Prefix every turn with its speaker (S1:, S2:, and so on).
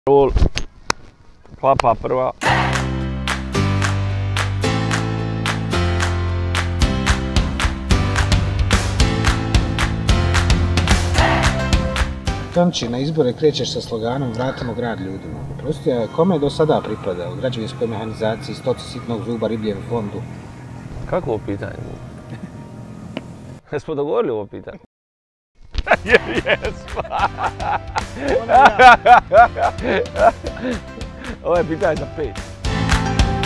S1: Rul, klapa prva.
S2: Tonči, na izbore krećeš sa sloganom Vratimo grad ljudima. Prosti, kome je do sada pripadao? Građevinskoj mehanizaciji, stoci sitnog zuba, ribljem fondu?
S1: Kako ovo pitanje? Jesmo dogovorili ovo pitanje? Jesmo! Ovo je pitanje za 5.